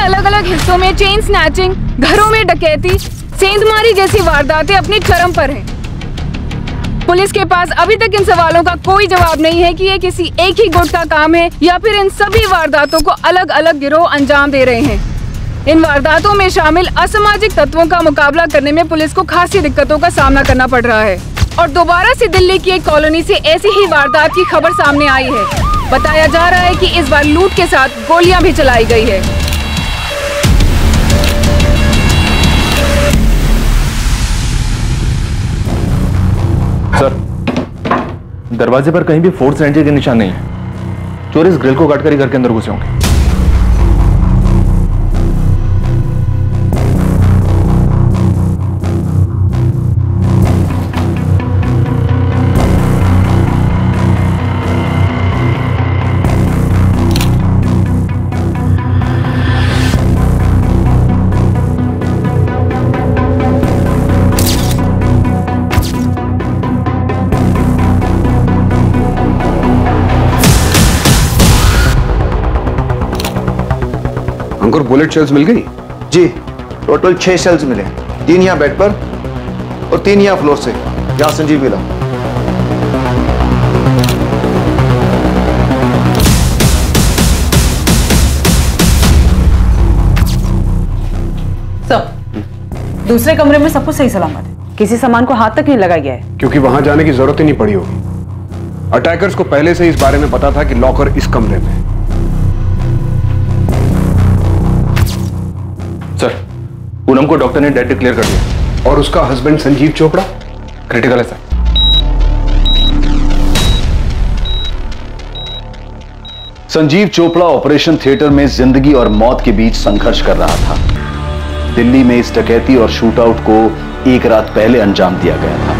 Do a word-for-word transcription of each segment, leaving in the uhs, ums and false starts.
अलग अलग हिस्सों में चेन स्नैचिंग, घरों में डकैती, सेंधमारी जैसी वारदातें अपनी चरम पर हैं। पुलिस के पास अभी तक इन सवालों का कोई जवाब नहीं है कि ये किसी एक ही गुट का काम है या फिर इन सभी वारदातों को अलग अलग गिरोह अंजाम दे रहे हैं। इन वारदातों में शामिल असामाजिक तत्वों का मुकाबला करने में पुलिस को खासी दिक्कतों का सामना करना पड़ रहा है। और दोबारा से दिल्ली की एक कॉलोनी से ऐसी ही वारदात की खबर सामने आई है। बताया जा रहा है कि इस बार लूट के साथ गोलियां भी चलाई गई है। सर, दरवाजे पर कहीं भी फोर्स एंट्री के निशान नहीं है। चोर इस ग्रिल को काटकर ही घर के अंदर घुसे होंगे। अंकुर, बुलेट शेल्स मिल गई? जी, टोटल छह शेल्स मिले, तीन यहाँ बेड पर और तीन यहाँ फ्लोर से, जहाँ संजीव मिला। सर, दूसरे कमरे में सब कुछ सही सलामत है, किसी सामान को हाथ तक नहीं लगाया गया है। क्योंकि वहां जाने की जरूरत ही नहीं पड़ी होगी। अटैकर्स को पहले से इस बारे में पता था कि लॉकर इस कमरे में। सर, पूनम को डॉक्टर ने डेड डिक्लेयर कर दिया। और उसका हस्बैंड संजीव चोपड़ा क्रिटिकल है sir. Sanjeev Chopra operation theatre में जिंदगी और मौत के बीच संघर्ष कर रहा था। दिल्ली में इस डकैती और शूटआउट को एक रात पहले अंजाम दिया गया था।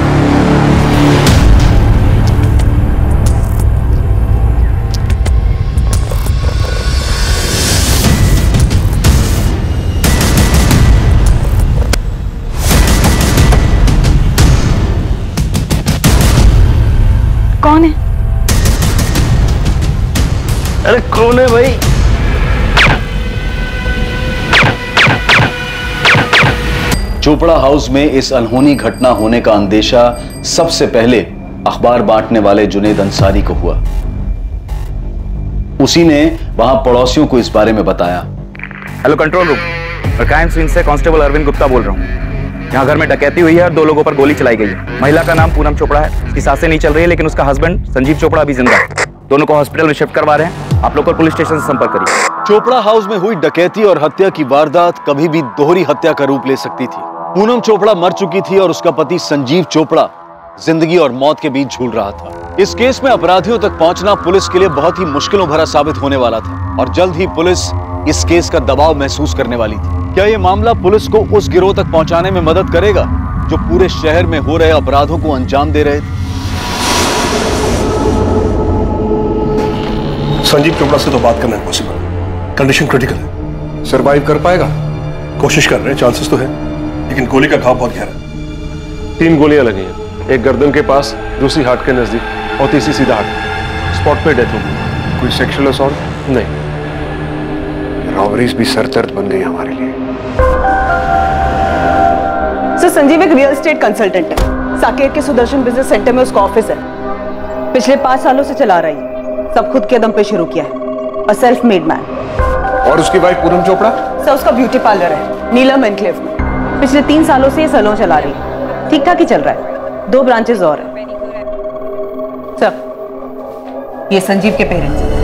कौन है? अरे कौन है भाई? चोपड़ा हाउस में इस अनहोनी घटना होने का अंदेशा सबसे पहले अखबार बांटने वाले जुनेद अंसारी को हुआ। उसी ने वहां पड़ोसियों को इस बारे में बताया। हेलो कंट्रोल रूम, मैं क्राइम सीन से कांस्टेबल अरविंद गुप्ता बोल रहा हूँ। यहाँ घर में डकैती हुई है और दो लोगों पर गोली चलाई गई है। महिला का नाम पूनम चोपड़ा है, उसकी सांसें नहीं चल रही है, लेकिन उसका हस्बैंड संजीव चोपड़ा अभी जिंदा है। दोनों को हॉस्पिटल में शिफ्ट करवा रहे हैं। आप लोग पुलिस स्टेशन से संपर्क करिए। चोपड़ा हाउस में हुई डकैती और हत्या की वारदात कभी भी दोहरी हत्या का रूप ले सकती थी। पूनम चोपड़ा मर चुकी थी और उसका पति संजीव चोपड़ा जिंदगी और मौत के बीच झूल रहा था। इस केस में अपराधियों तक पहुंचना पुलिस के लिए बहुत ही मुश्किलों भरा साबित होने वाला था और जल्द ही पुलिस इस केस का दबाव महसूस करने वाली थी। क्या यह मामला पुलिस को उस गिरोह तक पहुंचाने में मदद करेगा जो पूरे शहर में हो रहे अपराधों को अंजाम दे रहे थे? संजीव चोपड़ा से तो बात करना इम्पॉसिबल, कंडीशन क्रिटिकल है। सरवाइव कर पाएगा? कोशिश कर रहे हैं, चांसेस तो है, लेकिन गोली का घाव बहुत गहरा है। तीन गोलियां लगी हैं, एक गर्दन के पास, दूसरी हार्ट के नजदीक और तीसरी सीधा हार्ट। स्पॉट पे डेथ हो गई। कोई सेक्सुअल असॉल्ट? नहीं। रॉबरीज भी सरदर्द बन गई हमारे लिए। सर, संजीव एक रियल एस्टेट कंसल्टेंट है। साकेत के सुदर्शन बिजनेस सेंटर में उसका ऑफिस है। पिछले पांच सालों से चला रही है, सब खुद के दम पे शुरू किया है। A self made man. और उसकी वाइफ पूनम चोपड़ा? सर, उसका ब्यूटी पार्लर है नीलम एनक्लेव में। पिछले तीन सालों से ये सैलून चला रही है, ठीक ठाक ही चल रहा है। दो ब्रांचेस और हैं। सर, ये संजीव के पेरेंट्स हैं।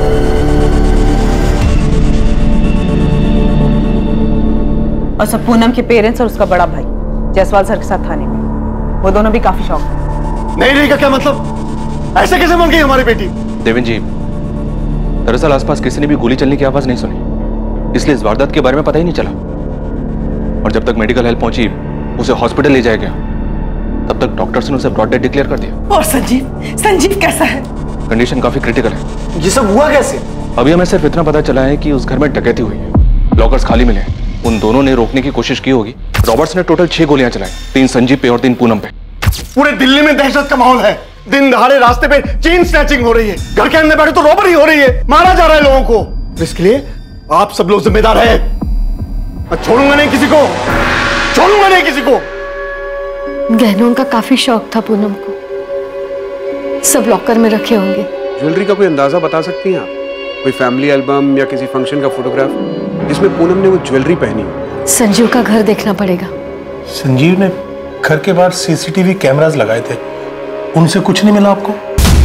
और सब पूनम के पेरेंट्स और उसका बड़ा भाई जायसवाल सर के साथ थाने में। वो दोनों भी काफी शौक है। नहीं नहीं का क्या मतलब? ऐसे कैसे मर गई हमारी बेटी? देवेंद्र जी, दरअसल आसपास किसी ने भी गोली चलने की आवाज नहीं सुनी, इसलिए इस वारदात के बारे में पता ही नहीं चला। और जब तक मेडिकल हेल्प पहुंची, उसे हॉस्पिटल ले जाया गया, तब तक डॉक्टर्स ने उसे ब्रॉड डेड डिक्लेयर कर दिया। और संजीव संजीव कैसा है? कंडीशन काफी क्रिटिकल है। ये सब हुआ कैसे? अभी हमें सिर्फ इतना पता चला है कि उस घर में डकैती हुई है, लॉकर्स खाली मिले हैं। उन दोनों ने रोकने की कोशिश की होगी। रॉबर्ट्स ने टोटल छह गोलियां चलाई, तीन संजीव पे और तीन पूनम पे। पूरे दिल्ली में दहशत का माहौल है। दिन दहाड़े रास्ते पे चेन स्नैचिंग हो रही है, घर के अंदर बैठे तो रॉबरी हो रही है, मारा जा रहा है लोगों को। इसके लिए आप सब लोग जिम्मेदार हैं। मैं छोड़ूंगा नहीं किसी को, छोड़ूंगा नहीं किसी को। गहनों का काफी शौक था पूनम को, सब लॉकर में रखे होंगे। ज्वेलरी का कोई अंदाजा बता सकती हैं आप? कोई फैमिली एल्बम या किसी फंक्शन का फोटोग्राफ जिसमें पूनम ने वो ज्वेलरी पहनी हो? संजीव का घर देखना पड़ेगा। संजीव ने घर के बाहर सीसीटीवी कैमरास लगाए थे, उनसे कुछ नहीं मिला आपको?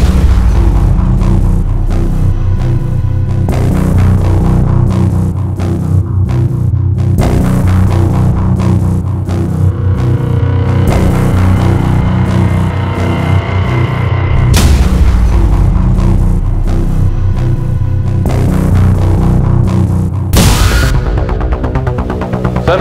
सर,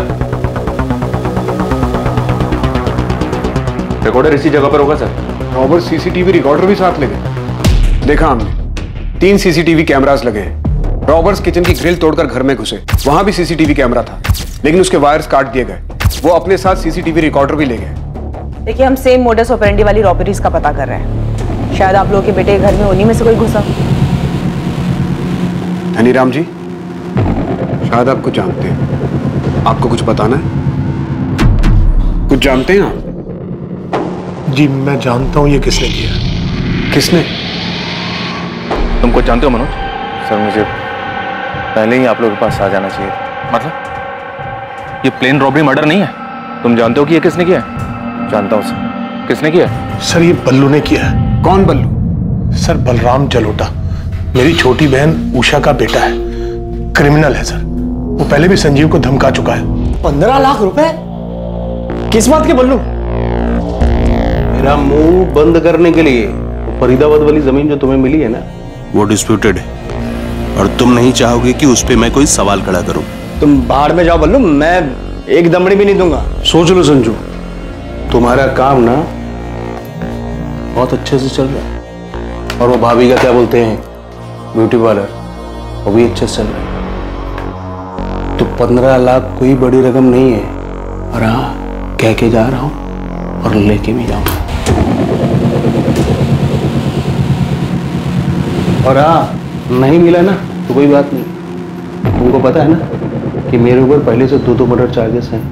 रिकॉर्डर इसी जगह पर होगा सर। रॉबर्ट सीसीटीवी रिकॉर्डर भी साथ ले गए। देखा हमने, तीन सीसीटीवी कैमरास लगे हैं। रॉबर्ट्स किचन की ग्रिल तोड़कर घर में घुसे, वहां भी सीसीटीवी कैमरा था, लेकिन उसके वायर्स काट दिए गए। वो अपने साथ सीसीटीवी रिकॉर्डर भी ले गए। देखिए, हम सेम मोडस ऑपरेंडी वाली रॉबरीज का पता कर रहे हैं। शायद आप लोगों के बेटे के घर में उन्हीं में से कोई घुसा। हनीराम जी, शायद आप कुछ जानते हैं। आपको कुछ बताना है? कुछ जानते हैं आप? जी, मैं जानता हूं ये किसने किया। किसने? तुम कुछ जानते हो मनोज? सर, मुझे पहले ही आप लोगों के पास आ जाना चाहिए। मतलब ये प्लेन रॉबरी मर्डर नहीं है? तुम जानते हो कि ये किसने किया है? जानता हूं सर। किसने किया है? सर, ये बल्लू ने किया है। कौन बल्लू? सर, बलराम जलोटा, मेरी छोटी बहन उषा का बेटा है। क्रिमिनल है सर, वो पहले भी संजीव को धमका चुका है। पंद्रह लाख रुपए? किस बात के बल्लू? मेरा मुंह बंद करने के लिए फरीदाबाद वाली जमीन जो तुम्हें मिली है ना, वो डिस्प्यूटेड है और तुम नहीं चाहोगे कि उस पे मैं कोई सवाल खड़ा करूं। तुम बाहर में जाओ बल्लू, मैं एक दमड़ी भी नहीं दूंगा। सोच लो संजू, तुम्हारा काम ना बहुत अच्छे से चल रहा है, और वो भाभी का क्या बोलते हैं, ब्यूटी पार्लर, वो भी अच्छे से चल रहा है। तो पंद्रह लाख कोई बड़ी रकम नहीं है, और हाँ, कह के जा रहा हूं और लेके भी जाऊंगा। और हाँ, नहीं मिला ना तो कोई बात नहीं, तुमको पता है ना कि मेरे ऊपर पहले से दो दो मर्डर चार्जेस हैं।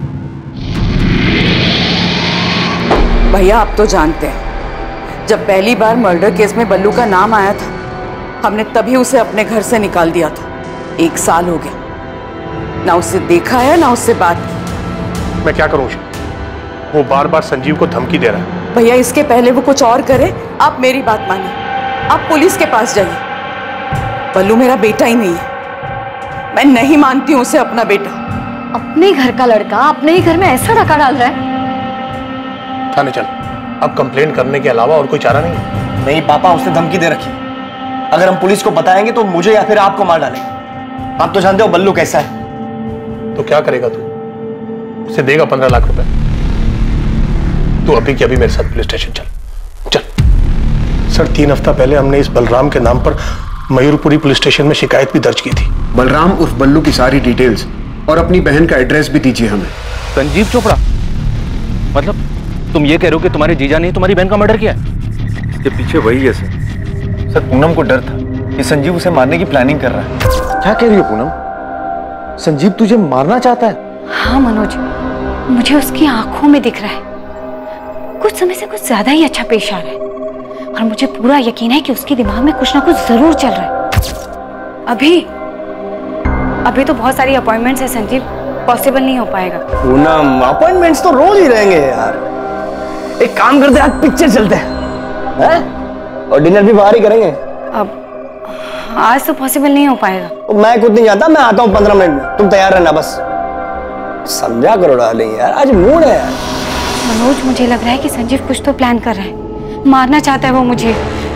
भैया, आप तो जानते हैं, जब पहली बार मर्डर केस में बल्लू का नाम आया था, हमने तभी उसे अपने घर से निकाल दिया था। एक साल हो गया, ना उससे देखा है ना उससे बात की। मैं क्या करूं? वो बार बार संजीव को धमकी दे रहा है। भैया, इसके पहले वो कुछ और करे, आप मेरी बात मानिए, आप पुलिस के पास जाइए। बल्लू मेरा बेटा ही नहीं है, मैं नहीं मानती हूं उसे अपना बेटा। अपने घर का लड़का अपने ही घर में ऐसा डका डाल रहा है। थाने चल, अब कंप्लेन करने के अलावा और कोई चारा नहीं है। नहीं पापा, उसने धमकी दे रखी, अगर हम पुलिस को बताएंगे तो मुझे या फिर आपको मार डालेंगे। आप तो जानते हो बल्लू कैसा है। तो क्या करेगा तू? उसे देगा पंद्रह लाख रुपए? तू अभी के अभी मेरे साथ पुलिस स्टेशन चल। चल सर, तीन हफ्ता पहले हमने इस बलराम के नाम पर मयूरपुरी पुलिस स्टेशन में शिकायत भी दर्ज की थी। बलराम उर्फ बल्लू की सारी डिटेल्स और अपनी बहन का एड्रेस भी दीजिए हमें। संजीव चोपड़ा? मतलब तुम ये कह रहे हो कि तुम्हारे जीजा ने तुम्हारी बहन का मर्डर किया? इसके पीछे वही है सर। सर, पूनम को डर था कि संजीव उसे मारने की प्लानिंग कर रहा है। क्या कह रही हो पूनम? संजीव तुझे मारना चाहता है? हाँ मनोज, मुझे उसकी आंखों में दिख रहा है, कुछ समय से कुछ ज्यादा ही अच्छा पेश आ रहा है, और मुझे पूरा यकीन है कि उसके दिमाग में कुछ ना कुछ जरूर चल रहा है। अभी अभी तो बहुत सारी अपॉइंटमेंट्स है संजीव, पॉसिबल नहीं हो पाएगा। पूनम, अपॉइंटमेंट्स तो रोज ही रहेंगे यार। एक काम करते हैं, आज पिक्चर चलते हैं, हैं? और डिनर भी बाहर ही करेंगे। अब आज तो पॉसिबल नहीं हो पाएगा। मैं खुद नहीं जाता, मैं आता हूँ पंद्रह मिनट में, तुम तैयार रहना बस। समझा करो डार्लिंग यार, आज मूड है यार। मनोज, मुझे लग रहा है कि संजीव कुछ तो प्लान कर रहा है, मारना चाहता है वो मुझे।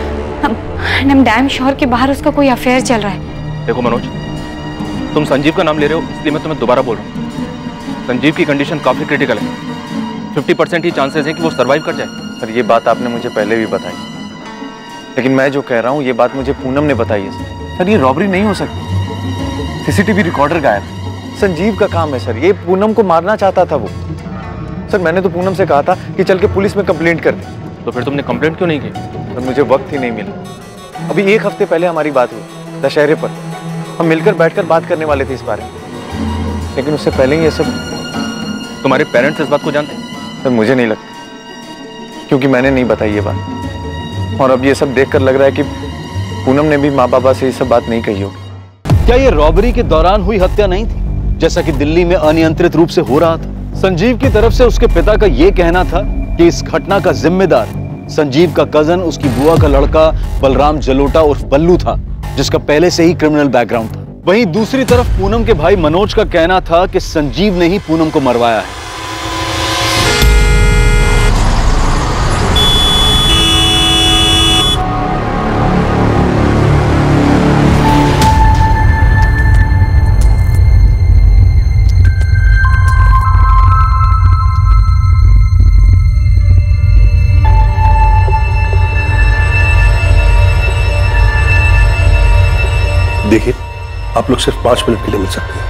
आई एम डैम श्योर कि बाहर उसका कोई अफेयर चल रहा है। देखो मनोज, तुम संजीव का नाम ले रहे हो, इसलिए मैं तुम्हें दोबारा बोल रहा हूँ। संजीव की कंडीशन काफी क्रिटिकल है, फिफ्टी परसेंट ही चांसेस है कि वो सर्वाइव कर जाए। सर, ये बात आपने मुझे पहले भी बताई, लेकिन मैं जो कह रहा हूँ ये बात मुझे पूनम ने बताई है सर। सर, ये रॉबरी नहीं हो सकती, सीसीटीवी रिकॉर्डर गायब है, संजीव का काम है सर। ये पूनम को मारना चाहता था वो। सर, मैंने तो पूनम से कहा था कि चल के पुलिस में कंप्लेंट कर दे। तो फिर तुमने कंप्लेंट क्यों नहीं की? सर, मुझे वक्त ही नहीं मिला। अभी एक हफ्ते पहले हमारी बात हुई दशहरे पर, हम मिलकर बैठकर बात करने वाले थे इस बारे में। लेकिन उससे पहले ही ये सब। तुम्हारे पेरेंट्स इस बात को जानते हैं? सर मुझे नहीं लगता, क्योंकि मैंने नहीं बताई ये बात। और अब ये सब देखकर लग रहा है कि पूनम ने भी माँ बाबा से ये सब बात नहीं कही होगी। क्या ये रॉबरी के दौरान हुई हत्या नहीं थी, जैसा कि दिल्ली में अनियंत्रित रूप से हो रहा था? संजीव की तरफ से उसके पिता का यह कहना था कि इस घटना का जिम्मेदार संजीव का कजन, उसकी बुआ का लड़का बलराम जलोटा उर्फ बल्लू था, जिसका पहले से ही क्रिमिनल बैकग्राउंड था। वहीं दूसरी तरफ पूनम के भाई मनोज का कहना था कि संजीव ने ही पूनम को मरवाया है। देखिए, आप लोग सिर्फ पांच मिनट के लिए मिल सकते हैं।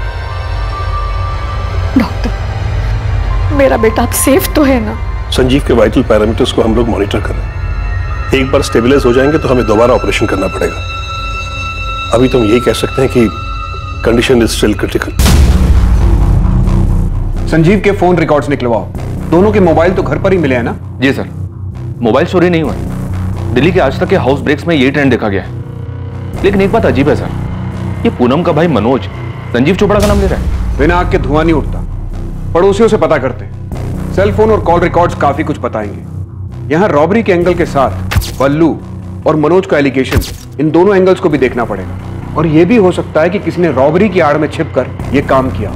डॉक्टर, मेरा बेटा आप सेफ तो है ना? संजीव के वाइटल पैरामीटर्स को हम लोग मॉनिटर कर रहे हैं। एक बार स्टेबलाइज हो जाएंगे तो हमें दोबारा ऑपरेशन करना पड़ेगा। अभी तो हम यही कह सकते हैं कि condition is still critical. Sanjeev के फोन रिकॉर्ड्स निकलवाओ। दोनों के मोबाइल तो घर पर ही मिले हैं ना? जी सर, मोबाइल चोरी नहीं हुआ। दिल्ली के आज तक के हाउस ब्रेक्स में यही ट्रेंड देखा गया है। लेकिन एक बात अजीब है सर, ये पूनम का भाई मनोज संजीव चोपड़ा का नाम ले रहा है। बिना आग के धुआं नहीं उठता। पड़ोसियों से पता करते हैं, सेल फोन और कॉल रिकॉर्ड्स काफी कुछ बताएंगे। यहां रॉबरी के एंगल के साथ बल्लू और मनोज का एलिगेशन, इन दोनों एंगल्स को भी देखना पड़ेगा। और यह भी हो सकता है कि किसी ने रॉबरी की आड़ में छिपकर यह काम किया।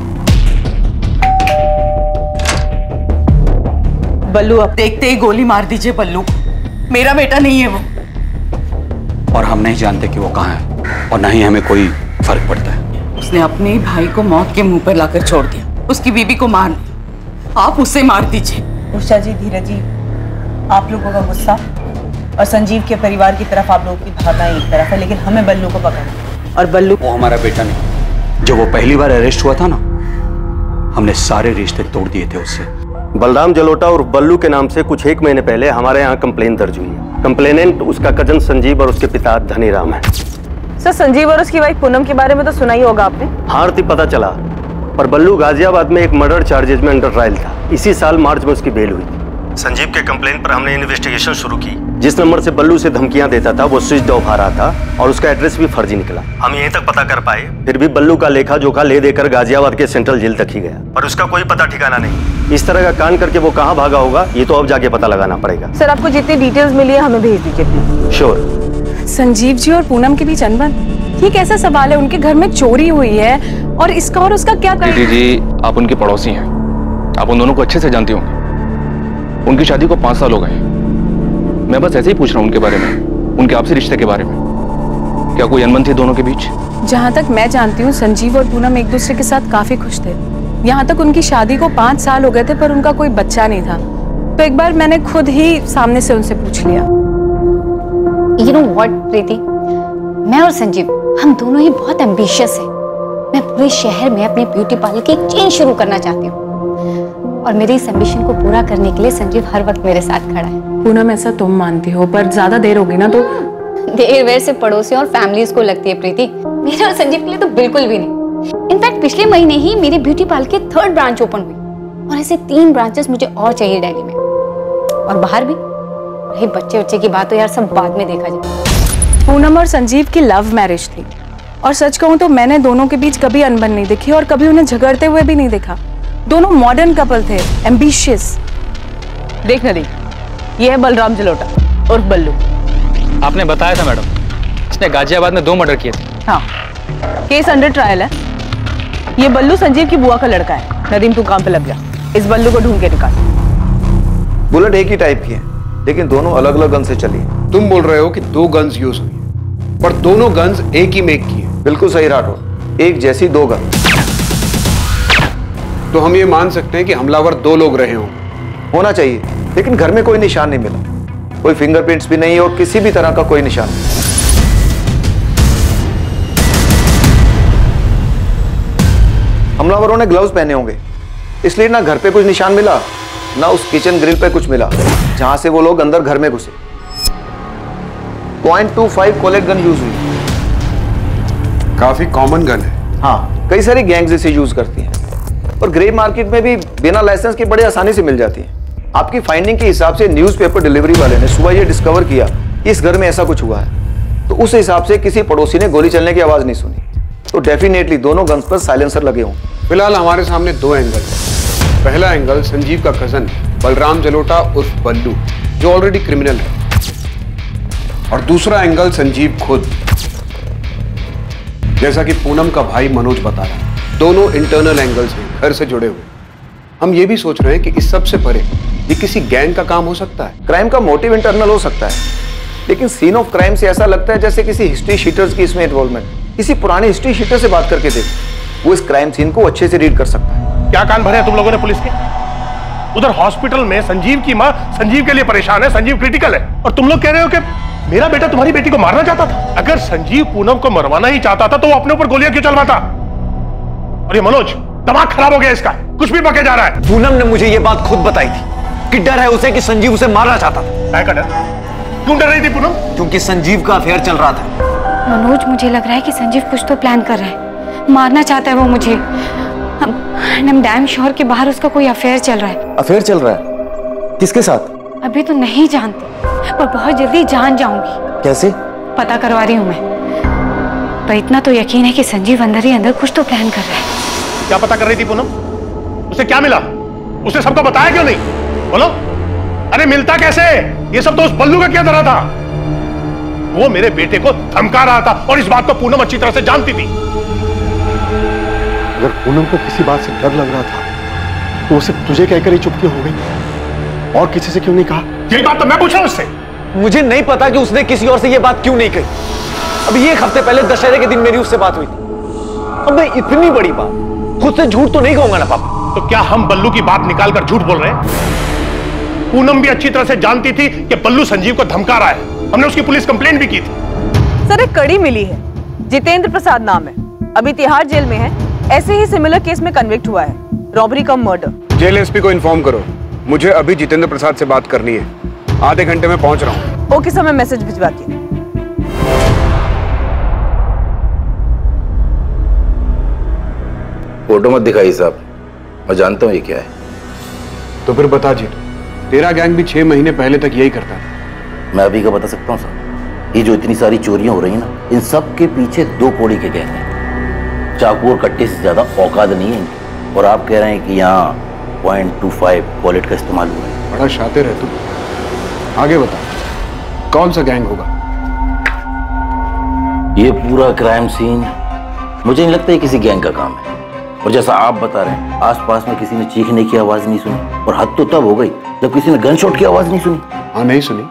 बल्लू, अब देखते ही गोली मार दीजिए बल्लू। मेरा बेटा नहीं है वो। और हम नहीं जानते कि वो कहाँ है, और ना ही हमें कोई फर्क पड़ता है। उसने अपने ही भाई को मौत के मुंह पर लाकर छोड़ दिया, उसकी बीवी को मार दिया। आप उसे मार दीजिए। उषा जी, धीरज जी, आप लोगों का गुस्सा और संजीव के परिवार की तरफ आप लोगों की भावना एक तरफ है, लेकिन हमें बल्लू को पकड़ना। और बल्लू वो हमारा बेटा नहीं। जब वो पहली बार अरेस्ट हुआ था ना, हमने सारे रिश्ते तोड़ दिए थे उससे। बलराम जलोटा और बल्लू के नाम से कुछ एक महीने पहले हमारे यहाँ कंप्लेन दर्ज हुई है। कंप्लेनेंट उसका कजन संजीव और उसके पिता धनीराम है। सर, संजीव और उसकी वाइफ पूनम के बारे में तो सुना ही होगा आपने। हाँ, पता चला, पर बल्लू गाजियाबाद में एक मर्डर चार्जेज में अंडर ट्रायल था। इसी साल मार्च में उसकी बेल हुई थी। संजीव के कंप्लेन पर हमने इन्वेस्टिगेशन शुरू की। जिस नंबर से बल्लू से धमकियां देता था वो स्विच ऑफ आ रहा था और उसका एड्रेस भी फर्जी निकला। हम यहीं तक पता कर पाए, फिर भी बल्लू का लेखा जोखा ले देकर गाजियाबाद के सेंट्रल जेल तक ही गया, पर उसका कोई पता ठिकाना नहीं। इस तरह का कांड करके वो कहाँ भागा होगा, ये तो अब जाके पता लगाना पड़ेगा। सर, आपको जितनी डिटेल्स मिली है हमें भेज दीजिए। श्योर। संजीव जी और पूनम के बीच अनबन, ये कैसा सवाल है? उनके घर में चोरी हुई है और इसका और उसका क्या कर... दीदी जी, आप उनके पड़ोसी हैं, आप उन दोनों को अच्छे से जानती होंगी। उनकी शादी को पांच साल हो गए। मैं बस ऐसे ही पूछ रहा हूँ उनके बारे में, उनके आपसी रिश्ते के बारे में। क्या कोई अनबन थी दोनों के बीच? जहाँ तक मैं जानती हूँ, संजीव और पूनम एक दूसरे के साथ काफी खुश थे। यहाँ तक उनकी शादी को पांच साल हो गए थे, पर उनका कोई बच्चा नहीं था। तो एक बार मैंने खुद ही सामने से उनसे पूछ लिया। You know what, प्रीति, मैं और संजीव हम दोनों ही बहुत एम्बिशियस हैं। मैं पूरे शहर में अपने ब्यूटी पार्लर की एक चेन शुरू करना चाहती हूँ, और मेरी इस एम्बिशन को पूरा करने के लिए संजीव हर वक्त मेरे साथ खड़ा है। पूनम, ऐसा तुम मानती हो, पर ज्यादा देर होगी ना तो... देर वेर से पड़ोसियों और फैमिलीज को लगती है प्रीति, मेरे और संजीव के लिए तो बिल्कुल भी नहीं। इनफैक्ट पिछले महीने ही मेरी ब्यूटी पार्लर की थर्ड ब्रांच ओपन हुई, और ऐसे तीन ब्रांचेस मुझे और चाहिए दिल्ली में, और बाहर भी। रही बच्चे बच्चे की बात तो यार सब बाद में देखा जाए। पूनम और संजीव की लव मैरिज थी, और सच कहूँ तो मैंने दोनों के बीच कभी अनबन नहीं देखी और कभी उन्हें झगड़ते हुए भी नहीं देखा। दोनों मॉडर्न कपल थे, एम्बिशियस। देख नदी, ये है बलराम जलोटा और बल्लू। आपने बताया था मैडम, इसने गाजियाबाद में दो मर्डर किए थे। हाँ, केस अंडर ट्रायल है। ये बल्लू संजीव की बुआ का लड़का है। नदीम, तू काम पे लग जा, इस बल्लू को ढूंढ के निकाल। बुलेट एक ही टाइप की है, लेकिन दोनों अलग अलग गन से चली है। तुम बोल रहे हो कि दो गन्स यूज हुई है, पर दोनों गन्स एक ही मेक की है। बिल्कुल सही राठौर, एक जैसी दो गन। तो हम ये मान सकते हैं कि हमलावर दो लोग रहे हों। होना चाहिए, लेकिन घर में कोई निशान नहीं मिला, कोई फिंगरप्रिंट्स भी नहीं और किसी भी तरह का कोई निशान नहीं। हमलावरों ने ग्लव्स पहने होंगे, इसलिए ना घर पे कुछ निशान मिला, ना उस किचन ग्रिल पे कुछ मिला जहां से वो लोग अंदर घर में घुसे। Point two five colt gun use हुई, काफी कॉमन गन है। हाँ, कई सारी गैंग्स इसे यूज करती हैं। और ग्रे मार्केट में भी बिना लाइसेंस के बड़े आसानी से मिल जाती है। आपकी फाइंडिंग के हिसाब से न्यूज़पेपर डिलीवरी वाले ने सुबह ये डिस्कवर किया कि इस घर में ऐसा कुछ हुआ है, तो उस हिसाब से किसी पड़ोसी ने गोली चलने की आवाज नहीं सुनी, तो डेफिनेटली दोनों गन्स पर साइलेंसर लगे हों। फिलहाल हमारे सामने दो एंगल है। पहला एंगल संजीव का कजन बलराम जलोटा उर्फ बल्लू, जो ऑलरेडी क्रिमिनल है, और दूसरा एंगल संजीव खुद, जैसा कि पूनम का भाई मनोज बता रहा है। दोनों इंटरनल एंगल्स हैं, घर से जुड़े हुए। हम ये भी सोच रहे हैं कि इस सब से परे ये किसी गैंग का काम हो सकता है। क्राइम का मोटिव इंटरनल हो सकता है, लेकिन सीन ऑफ क्राइम से ऐसा लगता है जैसे किसी हिस्ट्री शीटर्स की इसमें इन्वॉल्वमेंट। किसी पुराने हिस्ट्री शीटर से बात करके देख, वो इस क्राइम सीन को अच्छे से रीड कर सकता है। क्या कान भरे हैं तुम लोगों ने पुलिस के? उधर हॉस्पिटल में संजीव की माँ संजीव के लिए परेशान है, संजीव क्रिटिकल है, और तुम लोग कह रहे हो कि मेरा बेटा तुम्हारी बेटी को मारना चाहता था। अगर संजीव पूनम को मरवाना ही चाहता था तो वो अपने ऊपर गोलियां क्यों चलवाता? और ये मनोज, दिमाग खराब हो गया इसका, कुछ भी बके जा रहा है। पूनम ने मुझे ये बात खुद बताई थी कि डर है उसे कि संजीव उसे मारना चाहता था। क्या का डर? क्यों डर रही थी पूनम? क्योंकि संजीव का अफेयर चल रहा था। मनोज, मुझे लग रहा है कि संजीव कुछ तो प्लान कर रहा है, मारना चाहता है वो मुझे। आई एम डैम श्योर कि बाहर उसका कोई अफेयर चल रहा है। अफेयर चल रहा है? किसके साथ? अभी तो नहीं जानती, पर बहुत जल्दी जान जाऊंगी। कैसे? पता करवा रही हूँ मैं, पर इतना तो यकीन है कि संजीव अंदर ही अंदर कुछ तो प्लान कर रहा है। क्या पता कर रही थी पूनम? उसे क्या मिला? उसने सबको बताया क्यों नहीं? बोलो। अरे मिलता कैसे? ये सब तो उस बल्लू का क्या धरा था। वो मेरे बेटे को धमका रहा था और इस बात को पूनम अच्छी तरह से जानती थी। अगर पूनम को किसी बात से डर लग रहा था तो उसे तुझे कहकर ही चुप क्यों हो गई और किसी से क्यों नहीं कहा? यही बात तो मैं पूछ रहा हूं उससे। मुझे नहीं पता कि उसने किसी और से ये बात क्यों नहीं कही। अभी एक हफ्ते पहले दशहरे के दिन मेरी उससे बात हुई थी। अब मैं इतनी बड़ी बात खुद से झूठ तो नहीं कहूंगा ना पापा। तो क्या हम बल्लू की बात निकालकर झूठ बोल रहे हैं? पूनम भी अच्छी तरह से जानती थी कि बल्लू संजीव को धमका रहा है। हमने उसकी पुलिस कंप्लेंट भी की थी। सर, एक कड़ी मिली है, जितेंद्र प्रसाद नाम है, अभी तिहाड़ जेल में है। ऐसे ही सिमिलर केस में कन्विक्ट हुआ है, robbery cum murder. Jail SP को इन्फॉर्म करो, मुझे अभी जितेंद्र प्रसाद से बात करनी है। आधे घंटे में पहुंच रहा हूँ। ओके सर, मैं मैसेज भिजवाती हूँ। फोटो मत दिखाइए साहब, मैं जानता हूँ ये क्या है। तो फिर बता जी, तेरा गैंग भी छह महीने पहले तक यही करता था। मैं अभी का बता सकता हूँ साहब। ये जो इतनी सारी चोरियां हो रही हैं ना, इन सब के पीछे दो कोड़ी के गैंग हैं। चाकू और कट्टे से ज्यादा औकात नहीं है इनकी। और आप कह रहे हैं कि यहाँ पॉइंट टू फाइव वॉलेट का इस्तेमाल हुआ है। बड़ा शातिर है तू। आगे बता, कौन सा गैंग होगा? ये पूरा क्राइम सीन मुझे नहीं लगता ये किसी गैंग का काम है। और जैसा आप बता रहे हैं, आसपास में किसी ने चीखने की आवाज नहीं सुनी, और हद तो तब हो गई जब किसी ने गन शॉट की आवाज नहीं सुनी। हाँ, नहीं सुनी।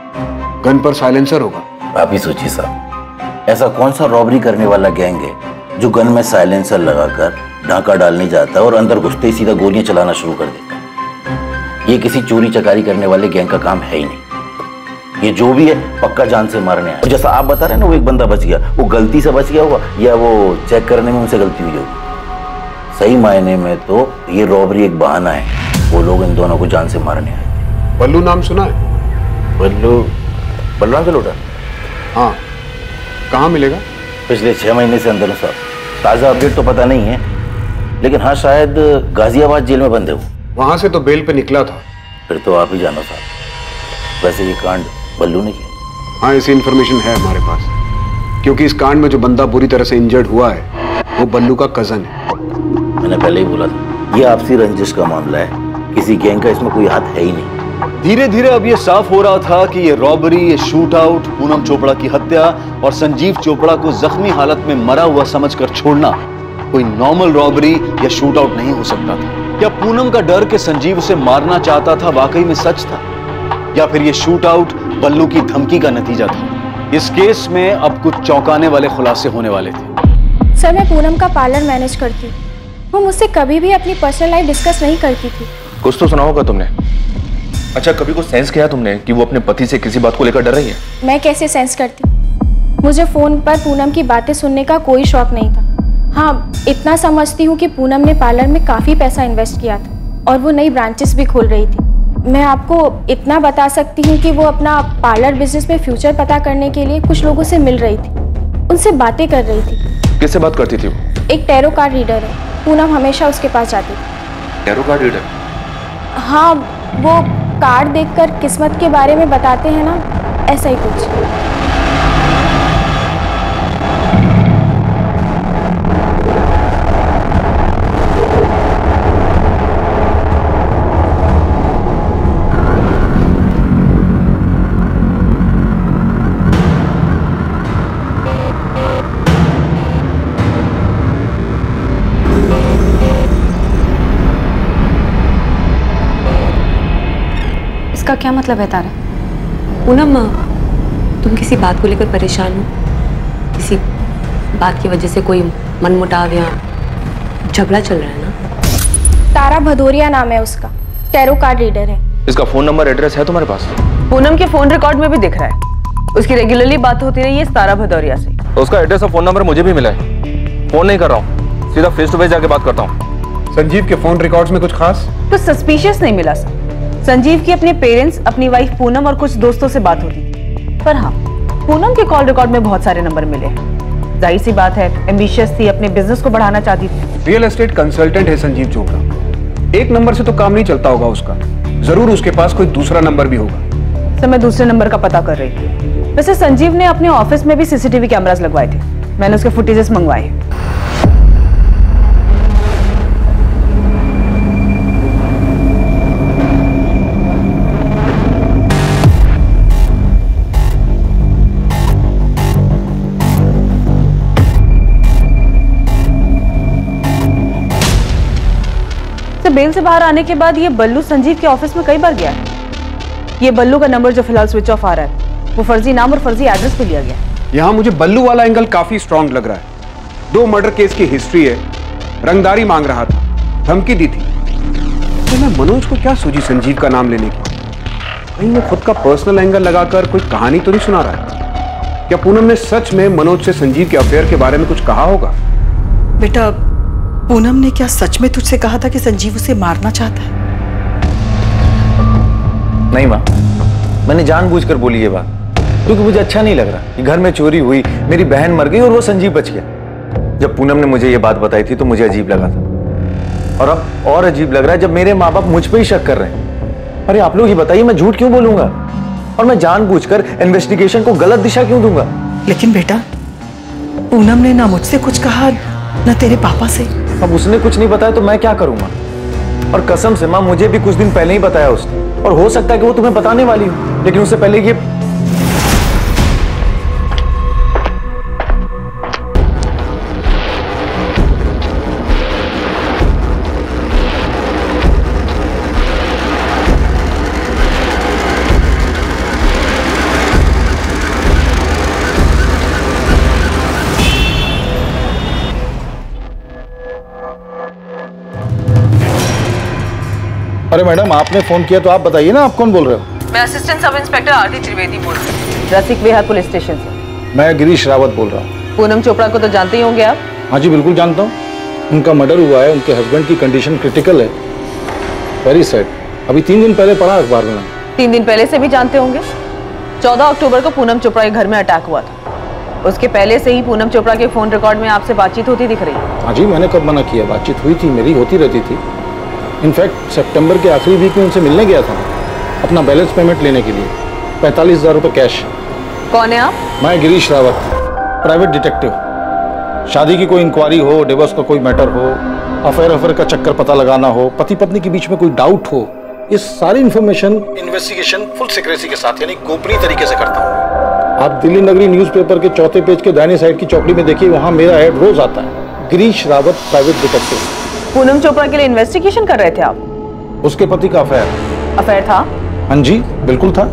गन पर साइलेंसर होगा। आप ही सोचिए साहब, ऐसा कौन सा रॉबरी करने वाला गैंग है जो गन में साइलेंसर लगाकर ढाका डालने जाता है और अंदर घुसते ही सीधा गोलियां चलाना शुरू कर देता है। ये किसी चोरी चकारी करने वाले गैंग का काम है ही नहीं। ये जो भी है पक्का जान से मारने आया। और जैसा आप बता रहे हैं ना, वो एक बंदा बच गया, वो गलती से बच गया होगा या वो चेक करने में उनसे गलती हुई होगी। सही मायने में तो ये रॉबरी एक बहाना है, वो लोग इन दोनों को जान से मारने आए। बल्लू नाम सुना है? बल्लू? बलराम जलोटा? हाँ। कहाँ मिलेगा? पिछले छह महीने से अंदर साहब। ताज़ा अपडेट तो पता नहीं है, लेकिन हाँ शायद गाजियाबाद जेल में बंद है वो। वहां से तो बेल पे निकला था। फिर तो आप ही जानो साहब। वैसे ये कांड बल्लू ने किया? हाँ, ऐसी इन्फॉर्मेशन है हमारे पास, क्योंकि इस कांड में जो बंदा बुरी तरह से इंजर्ड हुआ है वो बल्लू का कजन है। मैंने पहले ही बोला था, ये आपसी रंजिश का मामला है, किसी गैंग का इसमें कोई हाथ है ही नहीं। धीरे धीरे अब ये साफ हो रहा था कि ये रॉबरी, ये शूट आउट, पूनम चोपड़ा की हत्या और संजीव चोपड़ा को जख्मी हालत में मरा हुआ समझकर छोड़ना कोई नॉर्मल रॉबरी या शूट आउट नहीं हो सकता था। क्या पूनम का डर कि संजीव उसे मारना चाहता था वाकई में सच था, या फिर ये शूट आउट बल्लू की धमकी का नतीजा था? इस केस में अब कुछ चौंकाने वाले खुलासे होने वाले थे। सर, मैं पूनम का पार्लर मैनेज करती हूँ। वो मुझसे कभी भी अपनी पर्सनल लाइफ डिस्कस नहीं करती थी। कुछ तो सुना होगा तुमने। अच्छा, कभी कुछ सेंस किया तुमने कि वो अपने पति से किसी बात को लेकर डर रही है? मैं कैसे सेंस करती? मुझे फोन पर पूनम की बातें सुनने का कोई शौक नहीं था। हाँ, इतना समझती हूँ कि पूनम ने पार्लर में काफी पैसा इन्वेस्ट किया था और वो नई ब्रांचेस भी खोल रही थी। मैं आपको इतना बता सकती हूँ कि वो अपना पार्लर बिजनेस में फ्यूचर पता करने के लिए कुछ लोगों से मिल रही थी, उनसे बातें कर रही थी। किससे बात करती थी वो? एक टैरो कार्ड रीडर है। पूनम हमेशा उसके पास जाती थी। Tarot card reader? हाँ, वो कार्ड देखकर किस्मत के बारे में बताते हैं ना, ऐसा ही कुछ। इसका क्या मतलब है तारा? पूनम, तुम किसी बात को लेकर परेशान हो? किसी बात की वजह से कोई मनमुटाव या झगड़ा चल रहा है ना? तारा भदौरिया नाम है उसका, टैरो कार्ड रीडर है। इसका फोन नंबर एड्रेस है तुम्हारे पास? पूनम के फोन रिकॉर्ड में भी दिख रहा है, उसकी रेगुलरली बात होती रही है तारा भदौरिया से। तो उसका एड्रेस और फोन नंबर मुझे भी मिला है। फोन नहीं कर रहा हूँ, सीधा फेस टू फेस जाके बात करता हूँ। संजीव के फोन रिकॉर्ड्स में कुछ खास? कुछ सस्पिशियस नहीं मिला सर। संजीव की अपने पेरेंट्स, अपनी वाइफ पूनम और कुछ दोस्तों से बात होती थी, पर हाँ, पूनम के कॉल रिकॉर्ड में बहुत सारे नंबर मिले। जाहिर सी बात है, एम्बिशियस थी, अपने बिजनेस को बढ़ाना चाहती थी। रियल एस्टेट कंसल्टेंट है संजीव चोपड़ा, एक नंबर से तो काम नहीं चलता होगा उसका, जरूर उसके पास कोई दूसरा नंबर भी होगा। सर, मैं दूसरे नंबर का पता कर रही थी। वैसे संजीव ने अपने ऑफिस में भी सीसीटीवी कैमरास लगवाए थे, मैंने उसके फुटेजेस मंगवाए। बेल से बाहर आने के बाद ये बल्लू संजीव के ऑफिस में कई बार गया है। ये बल्लू का नंबर जो फिलहाल स्विच ऑफ आ रहा है, वो फर्जी नाम और फर्जी एड्रेस पे लिया गया। यहाँ मुझे बल्लू वाला एंगल काफी स्ट्रांग लग रहा है। दो मर्डर केस की हिस्ट्री है, रंगदारी मांग रहा था, धमकी दी थी। तो मैं मनोज को क्या सूझी संजीव का नाम लेने की? कहीं वो खुद का पर्सनल एंगल लगाकर कोई कहानी तो नहीं सुना रहा है? क्या पूनम ने सच में मनोज से संजीव के अफेयर के बारे में कुछ कहा होगा? बेटा, पूनम ने क्या सच में तुझसे कहा था कि संजीव उसे मारना चाहता है? नहीं माँ, मैंने जानबूझकर बोली ये बात, क्योंकि मुझे अच्छा नहीं लग रहा कि घर में चोरी हुई, मेरी बहन मर गई और वो संजीव बच गया। जब पूनम ने मुझे ये बात बताई थी तो मुझे अजीब लगा था, और अब और अजीब लग रहा है जब मेरे माँ बाप मुझ पे ही शक कर रहे हैं। अरे आप लोग ही बताइए, मैं झूठ क्यों बोलूंगा, और मैं जानबूझकर इन्वेस्टिगेशन को गलत दिशा क्यों दूंगा? लेकिन बेटा, पूनम ने ना मुझसे कुछ कहा ना तेरे पापा से। अब उसने कुछ नहीं बताया तो मैं क्या करूंगा? और कसम से माँ, मुझे भी कुछ दिन पहले ही बताया उसने, और हो सकता है कि वो तुम्हें बताने वाली हो, लेकिन उससे पहले ये अरे मैडम, आपने फोन किया तो आप बताइए ना, आप कौन बोल रहे हो? मैं असिस्टेंट सब इंस्पेक्टर आरती त्रिवेदी बोल रही हूँ, रसिक विहार पुलिस स्टेशन से। मैं गिरीश रावत बोल रहा हूँ। पूनम चोपड़ा को तो जानते ही होंगे आप? हाँ जी, बिल्कुल जानता हूँ। उनका मर्डर हुआ है, उनके हस्बैंड की कंडीशन क्रिटिकल है, वेरी सैड। अभी तीन दिन पहले पढ़ा अखबार में। तीन दिन पहले से भी जानते होंगे। चौदह अक्टूबर को पूनम चोपड़ा के घर में अटैक हुआ था। उसके पहले से ही पूनम चोपड़ा के फोन रिकॉर्ड में आपसे बातचीत होती दिख रही है। हाँ जी, मैंने कब मना किया? बातचीत हुई थी, मेरी होती रहती थी। इनफैक्ट सितंबर के आखिरी वीक में उनसे मिलने गया था अपना बैलेंस पेमेंट लेने के लिए, पैंतालीस हजार रुपये कैश। कौन है आप? मैं गिरीश रावत, प्राइवेट डिटेक्टिव। शादी की कोई इंक्वायरी हो, डिवोर्स का कोई मैटर हो, अफेयर अफेयर का चक्कर पता लगाना हो, पति पत्नी के बीच में कोई डाउट हो, ये सारी इंफॉर्मेशन इन्वेस्टिगेशन फुल सीक्रेसी के साथ, यानी गोपनीय तरीके से करता हूँ। आप दिल्ली नगरी न्यूज़पेपर के चौथे पेज के दाहिने साइड की चौकड़ी में देखिए, वहाँ मेरा ऐड रोज आता है, गिरीश रावत प्राइवेट डिटेक्टिव। पूनम चोपड़ा के लिए इन्वेस्टिगेशन कर रहे थे आप? उसके पति का अफेयर। अफेयर था? हाँ जी, बिल्कुल था।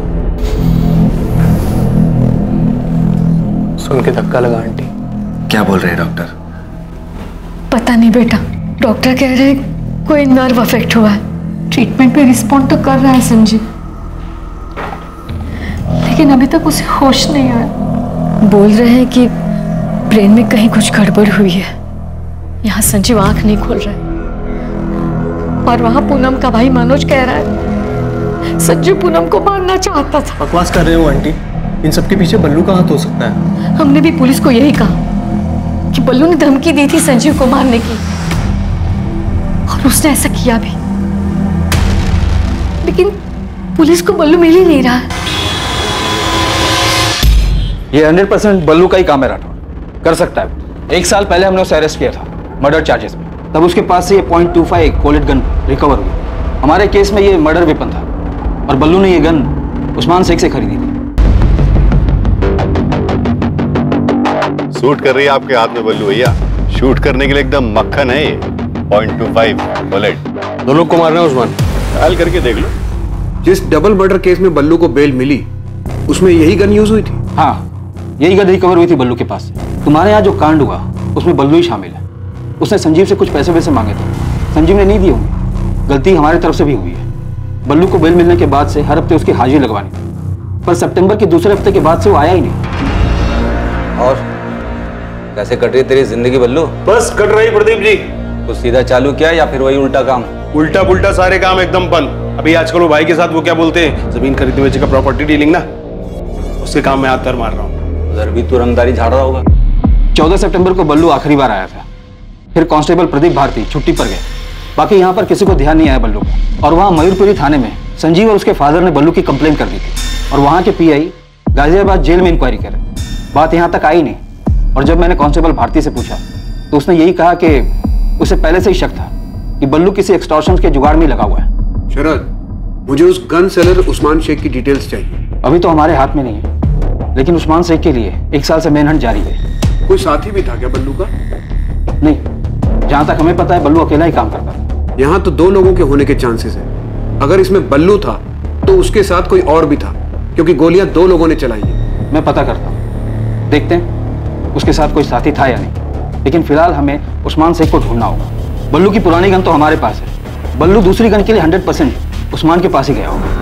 सुन के धक्का लगा आंटी। क्या बोल रहे हैं डॉक्टर? पता नहीं बेटा, डॉक्टर कह रहे हैं कोई नर्व अफेक्ट हुआ है। ट्रीटमेंट पे रिस्पॉन्ड तो कर रहा है संजीव, लेकिन अभी तक उसे होश नहीं आया। बोल रहे हैं कि ब्रेन में कहीं कुछ गड़बड़ हुई है। यहाँ संजीव आंख नहीं खोल रहा है, और वहां पूनम का भाई मनोज कह रहा है संजीव पूनम को मारना चाहता था। बकवास कर रहे हो आंटी, इन सबके पीछे बल्लू का हाथ हो सकता है। हमने भी पुलिस को यही कहा कि बल्लू ने धमकी दी थी संजीव को मारने की, और उसने ऐसा किया भी, लेकिन पुलिस को बल्लू मिल ही नहीं रहा। ये हंड्रेड परसेंट बल्लू का ही काम है राठौर, कर सकता है। एक साल पहले हमने उसे अरेस्ट किया था मर्डर चार्जेस में, तब उसके पास से ये point two five colt gun recover हुई। हमारे केस में ये मर्डर वेपन था और बल्लू ने ये गन उस्मान शेख से खरीदी थी। शूट कर रही है आपके हाथ में बल्लू भैया, शूट करने के लिए एकदम मक्खन है ये। पॉइंट टू फाइव बुलेट, दोनों लोग को मारना है उस्मान, ट्रायल करके देख लो। जिस डबल मर्डर केस में बल्लू को बेल मिली उसमें यही गन यूज हुई थी? हाँ, यही गन रिकवर हुई थी बल्लू के पास से। तुम्हारे यहाँ जो कांड हुआ उसमें बल्लू ही शामिल है। उसने संजीव से कुछ पैसे वैसे मांगे थे, संजीव ने नहीं दिए होंगे। गलती हमारी तरफ से भी हुई है। बल्लू को बेल मिलने के बाद से हर हफ्ते उसकी हाजिरी लगवानी थी, पर सितंबर के दूसरे हफ्ते के बाद से वो आया ही नहीं। और कैसे कट रही तेरी जिंदगी बल्लू? बस कट रही प्रदीप जी। कुछ सीधा चालू किया या फिर वही उल्टा काम? उल्टा पुल्टा सारे काम एकदम बंद। अभी आजकल वो भाई के साथ वो क्या बोलते हैं, जमीन खरीदने बेचने का, प्रॉपर्टी डीलिंग ना, उसके काम में हाथ धर मार रहा हूँ। उधर भी तू रंगदारी झाड़ रहा होगा। चौदह सितंबर को बल्लू आखिरी बार आया था, फिर कांस्टेबल प्रदीप भारती छुट्टी पर गए। बाकी यहाँ पर किसी को ध्यान नहीं आया बल्लू का। और वहाँ मयूरपुरी थाने में संजीव और उसके फादर ने बल्लू की कंप्लेंट कर दी थी और वहाँ के पीआई गाजियाबाद जेल में इंक्वायरी करे। बात यहाँ तक आई नहीं और जब मैंने कांस्टेबल भारती से पूछा तो उसने यही कहा कि उसे पहले से ही शक था कि बल्लू किसी एक्सटॉर्शन के जुगाड़ में लगा हुआ है। शरद, मुझे उस गन सेलर उस्मान शेख की डिटेल्स चाहिए। अभी तो हमारे हाथ में नहीं है, लेकिन उस्मान शेख के लिए एक साल से मेनहंट जारी है। कोई साथी भी था क्या बल्लू का? नहीं, जहां तक हमें पता है बल्लू अकेला ही काम करता था। यहाँ तो दो लोगों के होने के चांसेस है। अगर इसमें बल्लू था तो उसके साथ कोई और भी था, क्योंकि गोलियां दो लोगों ने चलाई है। मैं पता करता हूँ, देखते हैं उसके साथ कोई साथी था या नहीं, लेकिन फिलहाल हमें उस्मान शेख को ढूंढना होगा। बल्लू की पुरानी गन तो हमारे पास है, बल्लू दूसरी गन के लिए हंड्रेड परसेंट उस्मान के पास ही गया होगा।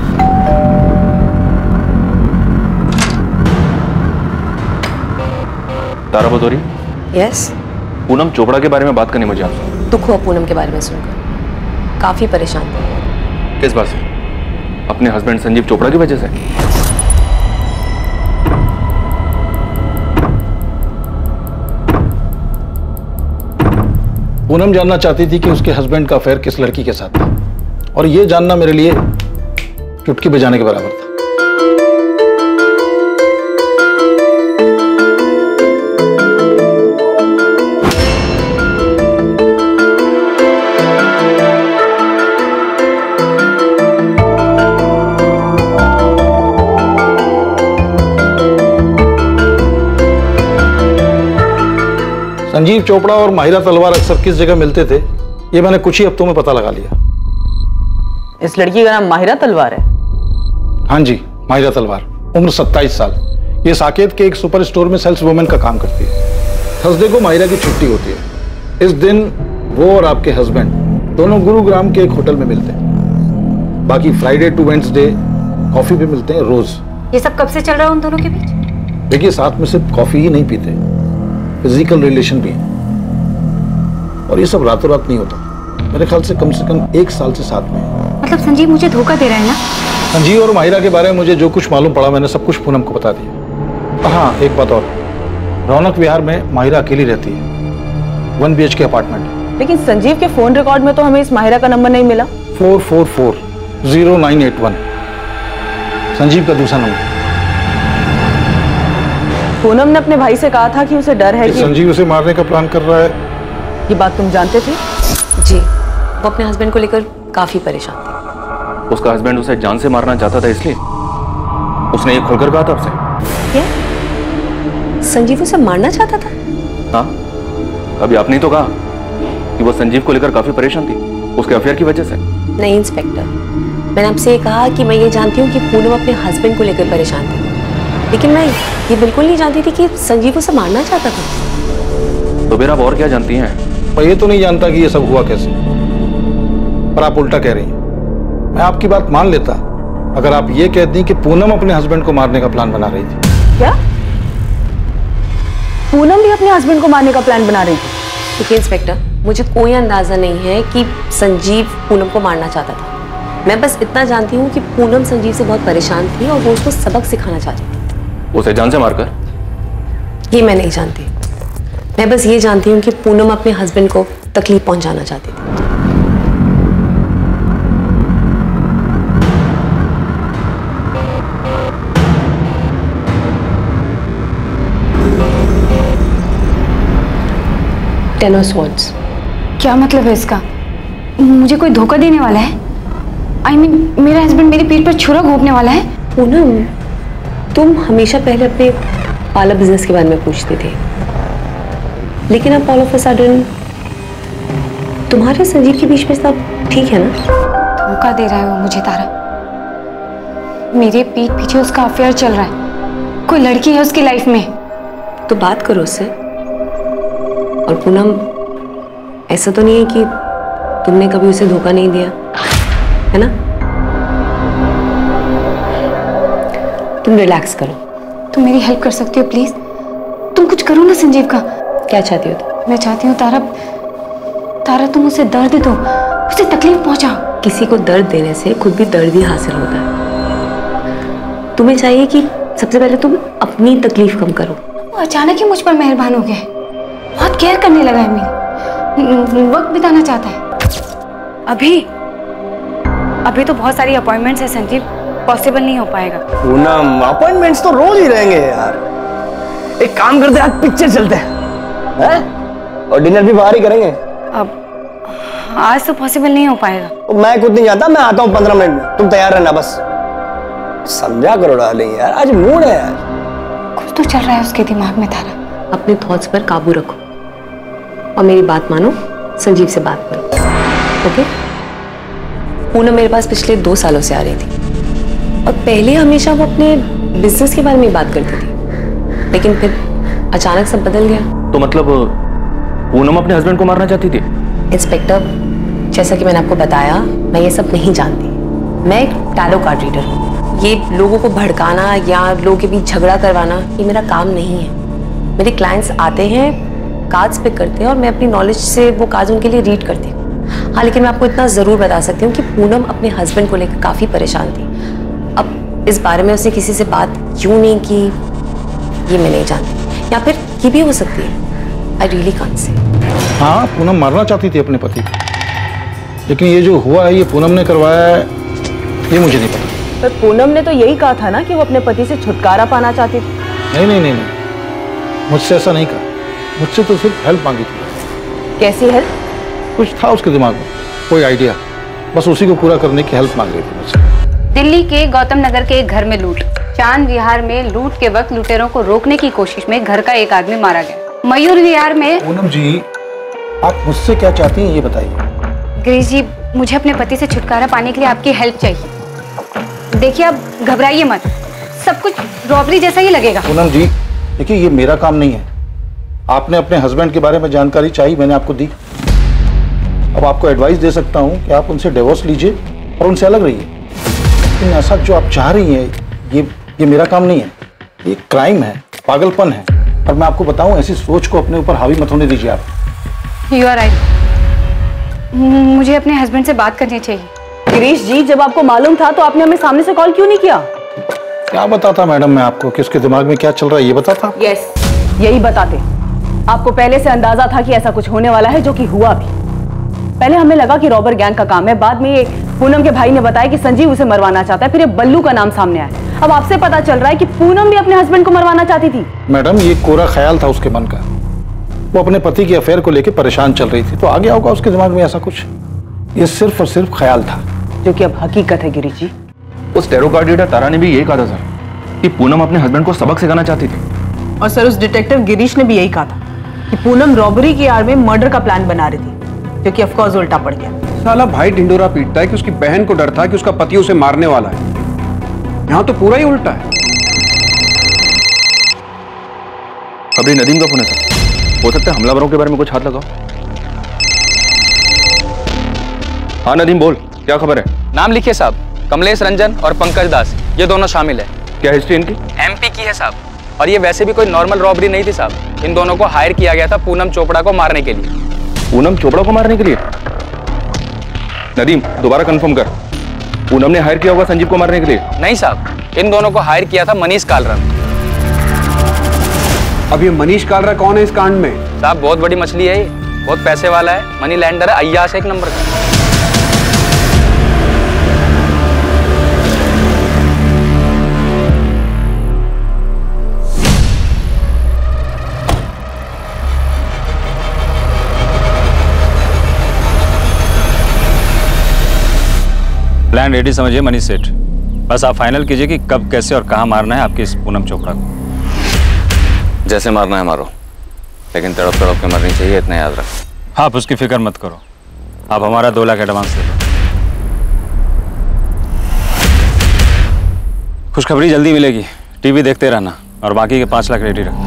तारा बदौरी? यस। पूनम चोपड़ा के बारे में बात करनी मुझे आपसे। दुख हुआ पूनम के बारे में सुनकर, काफी परेशान थे। किस बात से? अपने हस्बैंड संजीव चोपड़ा की वजह से? पूनम जानना चाहती थी कि उसके हस्बैंड का अफेयर किस लड़की के साथ था, और यह जानना मेरे लिए चुटकी बजाने के बराबर था। संजीव चोपड़ा और माहिरा तलवार अक्सर किस जगह मिलते थे, ये मैंने कुछ ही हफ्तों में पता लगा लिया। इस लड़की का नाम माहिरा तलवार है? हाँ जी, माहिरा तलवार, उम्र सत्ताईस साल। ये साकेत के एक सुपर स्टोर में सेल्स वुमेन का काम करती है। थर्सडे को माहिरा की छुट्टी होती है। इस दिन वो और आपके हस्बैंड दोनों गुरुग्राम के एक होटल में मिलते हैं। बाकी फ्राइडे टू वेडनेसडे कॉफी पे मिलते हैं रोज। ये सब कब से चल रहा है उन दोनों के बीच? देखिए, साथ में सिर्फ कॉफी ही नहीं पीते, फिजिकल रिलेशन भी है। और ये सब रातों रात नहीं होता। मेरे ख्याल से कम से कम एक साल से साथ में है। मतलब संजीव मुझे धोखा दे रहा है ना? संजीव और माहिरा के बारे में मुझे जो कुछ मालूम पड़ा मैंने सब कुछ पूनम को बता दिया। हाँ, एक बात और, रौनक विहार में माहिरा अकेली रहती है, वन बी एच के अपार्टमेंट। लेकिन संजीव के फोन रिकॉर्ड में तो हमें इस माहिरा का नंबर नहीं मिला। Four four four zero nine eight one Sanjeev का दूसरा नंबर। पूनम ने अपने भाई से कहा था कि उसे डर है कि संजीव उसे मारने का प्लान कर रहा है। ये बात तुम जानते थे? जी, वो अपने हस्बैंड को लेकर काफी परेशान थी। उसका हस्बैंड उसे जान से मारना चाहता था, इसलिए उसने ये खुलकर कहा था आपसे। क्या संजीव उसे मारना चाहता था? हाँ, अभी आपने ही तो कहा कि वो संजीव को लेकर काफी परेशान थी, उसके अफेयर की वजह से। नहीं इंस्पेक्टर, मैंने आपसे ये कहा कि मैं ये जानती हूँ कि पूनम अपने हस्बैंड को लेकर परेशान थी, लेकिन मैं ये बिल्कुल नहीं जानती थी कि संजीव उसे मारना चाहता था। तो फिर आप और क्या जानती हैं? मैं ये तो नहीं जानता कि ये सब हुआ कैसे, पर आप उल्टा कह रही हैं। मैं आपकी बात मान लेता अगर आप ये कहती कि पूनम अपने हस्बैंड को मारने का प्लान बना रही थी। क्या पूनम भी अपने हस्बैंड को मारने का प्लान बना रही थी? देखिए इंस्पेक्टर, मुझे कोई अंदाजा नहीं है कि संजीव पूनम को मारना चाहता था। मैं बस इतना जानती हूँ कि पूनम संजीव से बहुत परेशान थी और वो उसको सबक सिखाना चाहती थी। उसे जान से मारकर? ये मैं नहीं जानती। मैं बस ये जानती हूँ कि पूनम अपने हस्बैंड को तकलीफ पहुंचाना चाहती थी। Ten of swords. क्या मतलब है इसका? मुझे कोई धोखा देने वाला है? आई I मीन mean, मेरा हस्बैंड मेरी पीठ पर छुरा घोंपने वाला है? पूनम, तुम हमेशा पहले अपने पार्लर बिजनेस के बारे में पूछते थे, लेकिन अब ऑल ऑफ अ सडन तुम्हारे संजीव के बीच में सब ठीक है ना? धोखा दे रहा है वो मुझे तारा। मेरे पीठ पीछे उसका अफेयर चल रहा है, कोई लड़की है उसकी लाइफ में। तो बात करो उससे। और पूनम, ऐसा तो नहीं है कि तुमने कभी उसे धोखा नहीं दिया, है ना? तुम रिलैक्स करो। तुम मेरी हेल्प कर सकती हो प्लीज? तुम कुछ करो ना संजीव का। क्या चाहती हो तुम? मैं चाहती हूँ तारा, तारा तुम उसे दर्द दो, उसे तकलीफ पहुंचाओ। किसी को दर्द देने से खुद भी दर्द ही हासिल होता है। तुम्हें चाहिए कि सबसे पहले तुम अपनी तकलीफ कम करो। वो अचानक ही मुझ पर मेहरबान हो गया, बहुत केयर करने लगा है मेरी, वक्त बिताना चाहता है। अभी अभी तो बहुत सारी अपॉइंटमेंट्स है संजीव, पॉसिबल नहीं हो पाएगा। पूनम, अपॉइंटमेंट्स तो रोज ही रहेंगे यार। एक काम करते हैं, आज पिक्चर चलते हैं, हैं? और डिनर भी बाहर ही करेंगे। अब आज तो पॉसिबल नहीं हो पाएगा। मैं खुद नहीं जाता, मैं आता हूँ पंद्रह मिनट में, तुम तैयार रहना बस। समझा करो डार्लिंग यार, आज मूड है यार। कुछ तो चल रहा है उसके दिमाग में तारा। अपने थॉट्स पर काबू रखो और मेरी बात मानो, संजीव से बात करो, ओके? पूनम मेरे पास पिछले दो सालों से आ रही थी और पहले हमेशा वो अपने बिजनेस के बारे में बात करती थी, लेकिन फिर अचानक सब बदल गया। तो मतलब पूनम अपने हस्बैंड को मारना चाहती थी? इंस्पेक्टर, जैसा कि मैंने आपको बताया, मैं ये सब नहीं जानती। मैं एक टैरो कार्ड रीडर हूँ। ये लोगों को भड़काना या लोगों के बीच झगड़ा करवाना, ये मेरा काम नहीं है। मेरे क्लाइंट्स आते हैं, कार्ड्स पिक करते हैं और मैं अपनी नॉलेज से वो कार्ड्स उनके लिए रीड करती हूँ। हाँ, लेकिन मैं आपको इतना ज़रूर बता सकती हूँ कि पूनम अपने हस्बैंड को लेकर काफ़ी परेशान थी। अब इस बारे में उसने किसी से बात क्यों नहीं की, ये मैं नहीं जानती, या फिर ये भी हो सकती है। I really can't say. हाँ, पूनम मारना चाहती थी अपने पति को, लेकिन ये जो हुआ है ये पूनम ने करवाया है, ये मुझे नहीं पता। पर पूनम ने तो यही कहा था ना कि वो अपने पति से छुटकारा पाना चाहती थी। नहीं नहीं नहीं नहीं, मुझसे ऐसा नहीं कहा। मुझसे तो सिर्फ हेल्प मांगी थी। कैसी हेल्प? कुछ था उसके दिमाग में, कोई आइडिया, बस उसी को पूरा करने की हेल्प मांग रही थी मुझसे। दिल्ली के गौतम नगर के एक घर में लूट। चांद विहार में लूट के वक्त लुटेरों को रोकने की कोशिश में घर का एक आदमी मारा गया। मयूर विहार में। पूनम जी, आप मुझसे क्या चाहती हैं ये बताइए। गिरीश जी, मुझे अपने पति से छुटकारा पाने के लिए आपकी हेल्प चाहिए। देखिए, आप घबराइए मत, सब कुछ रॉबरी जैसा ही लगेगा। पूनम जी, देखिए ये मेरा काम नहीं है। आपने अपने हस्बैंड के बारे में जानकारी चाहिए, मैंने आपको दी। अब आपको एडवाइस दे सकता हूँ कि आप उनसे डिवोर्स लीजिए और उनसे अलग रहिए। लेकिन ऐसा जो आप चाह रही हैं, ये ये मेरा काम नहीं है। ये क्राइम है, पागलपन है। और मैं आपको बताऊं, ऐसी सोच को अपने ऊपर हावी मत होने दीजिए आप। यू आर राइट, मुझे अपने हस्बैंड से बात करनी चाहिए। गिरीश जी, जब आपको मालूम था तो आपने हमें सामने से कॉल क्यों नहीं किया? क्या बताता मैडम मैं आपको कि उसके दिमाग में क्या चल रहा है, ये बताता? यस, यही बताते। आपको पहले से अंदाजा था कि ऐसा कुछ होने वाला है, जो कि हुआ भी। पहले हमें लगा कि रॉबर गैंग का काम है, बाद में ये पूनम के भाई ने बताया कि संजीव उसे मरवाना चाहता है, फिर ये बल्लू का नाम सामने आया। अब आपसे पता चल रहा है कि पूनम भी अपने हस्बैंड को मरवाना चाहती थी। मैडम, ये कोरा ख्याल था उसके मन का। वो अपने पति के अफेयर को लेकर परेशान चल रही थी, तो आ गया होगा उसके दिमाग में ऐसा कुछ। ये सिर्फ और सिर्फ ख्याल था, जो कि अब हकीकत है। गिरीश जी, उस टैरो कार्ड रीडर तारा ने भी यही कहा था सर, कि पूनम अपने हस्बैंड को सबक सिखाना चाहती थी। और सर, उस डिटेक्टिव गिरीश ने भी यही कहा था कि पूनम रॉबरी की आड़ में मर्डर का प्लान बना रही थी, जो कि ऑफ कोर्स उल्टा पड़ गया। साला भाई ढिंडोरा पीटता है कि उसकी बहन को डर था कि उसका पति उसे मारने वाला है। यहाँ तो पूरा ही उल्टा है। अभी नदीम का फोन है सर, हो सकता है हमलावरों के बारे में कुछ हाथ लगाओ। हाँ नदीम बोल, क्या खबर है? नाम लिखिए साहब, कमलेश रंजन और पंकज दास, ये दोनों शामिल है। क्या हिस्ट्री इनकी? एमपी की है साहब, और ये वैसे भी कोई नॉर्मल रॉबरी नहीं थी साहब। इन दोनों को हायर किया गया था पूनम चोपड़ा को मारने के लिए। पूनम चोपड़ा को मारने के लिए? नदीम दोबारा कंफर्म कर, पूनम ने हायर किया होगा संजीव को मारने के लिए? नहीं साहब, इन दोनों को हायर किया था मनीष कालरा। अब ये मनीष कालरा कौन है इस कांड में? साहब बहुत बड़ी मछली है ये, बहुत पैसे वाला है, मनी लैंडर है, अय्याश एक नंबर का। प्लान रेडी समझिए मनीष सेठ, बस आप फाइनल कीजिए कि कब, कैसे और कहाँ मारना है आपकी इस पूनम चोपड़ा को। जैसे मारना है मारो, लेकिन तड़प तड़प के मरनी चाहिए, इतना याद रखो। आप उसकी फिक्र मत करो, आप हमारा दो लाख एडवांस दे दो। खुशखबरी जल्दी मिलेगी, टीवी देखते रहना और बाकी के पांच लाख रेडी रखना।